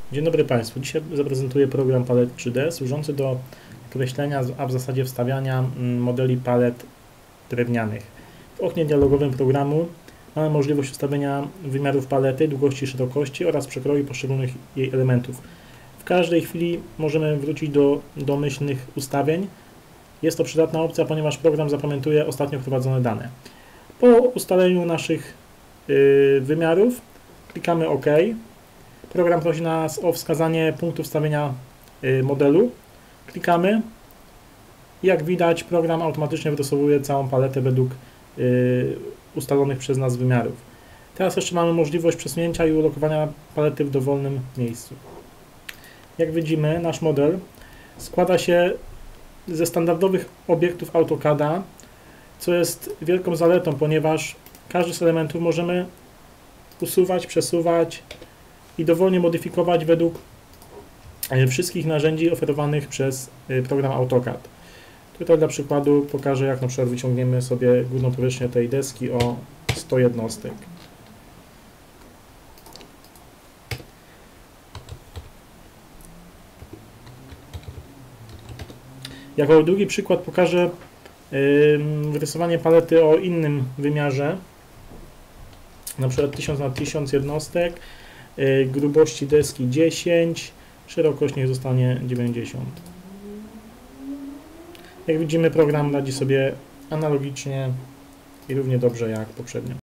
Dzień dobry Państwu. Dzisiaj zaprezentuję program Palet 3D służący do kreślenia, a w zasadzie wstawiania modeli palet drewnianych. W oknie dialogowym programu mamy możliwość ustawienia wymiarów palety, długości i szerokości oraz przekroju poszczególnych jej elementów. W każdej chwili możemy wrócić do domyślnych ustawień. Jest to przydatna opcja, ponieważ program zapamiętuje ostatnio wprowadzone dane. Po ustaleniu naszych wymiarów klikamy OK. Program prosi nas o wskazanie punktu wstawienia modelu. Klikamy i jak widać program automatycznie wyrysowuje całą paletę według ustalonych przez nas wymiarów. Teraz jeszcze mamy możliwość przesunięcia i ulokowania palety w dowolnym miejscu. Jak widzimy, nasz model składa się ze standardowych obiektów AutoCAD'a, co jest wielką zaletą, ponieważ każdy z elementów możemy usuwać, przesuwać i dowolnie modyfikować według wszystkich narzędzi oferowanych przez program AutoCAD. Tutaj dla przykładu pokażę, jak na przykład wyciągniemy sobie górną powierzchnię tej deski o 100 jednostek. Jako drugi przykład pokażę rysowanie palety o innym wymiarze, na przykład 1000 na 1000 jednostek, grubości deski 10, szerokość niech zostanie 90. Jak widzimy, program radzi sobie analogicznie i równie dobrze jak poprzednio.